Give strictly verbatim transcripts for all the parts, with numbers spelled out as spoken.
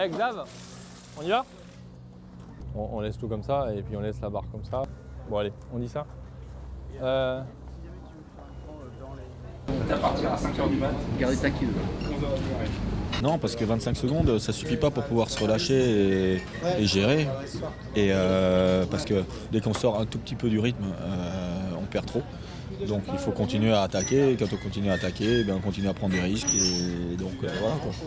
Eh Xav, on y va? on, on laisse tout comme ça et puis on laisse la barre comme ça. Bon allez, on dit ça. Euh... À partir à cinq heures du mat. Garder ta kill. Non, parce que vingt-cinq secondes, ça suffit pas pour pouvoir se relâcher et, et gérer. Et euh, parce que dès qu'on sort un tout petit peu du rythme, euh, on perd trop. Donc il faut continuer à attaquer. Et quand on continue à attaquer, ben, on continue à prendre des risques. Et donc euh, voilà quoi.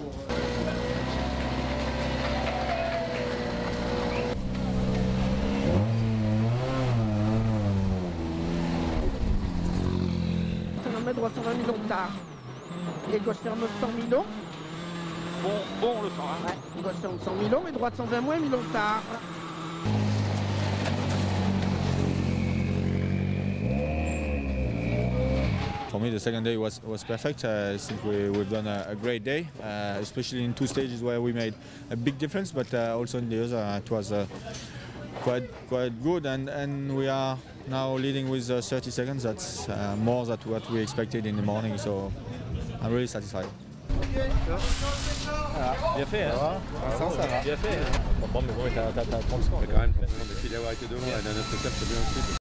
Droite cent vingt mille tard. Et gauche ferme cent mille. Bon, bon, on le sent. Hein. Ouais, gauche ferme cent mille et droite cent vingt moins mille tard. For me, the second day was, was perfect. Uh, I think we, we've done a, a great day, uh, especially in two stages where we made a big difference, but uh, also in the other uh, it was uh, quite quite good, and, and we are now leading with uh, thirty seconds. That's uh, more than what we expected in the morning, so I'm really satisfied. Voilà. Bien fait, hein. Ça va. Ça va. Bien fait. Hein. Bon, bon, mais bon, t'as trente secondes. Mais quand même, trente secondes, il d'avoir été devant la dernière étape, c'est bien aussi.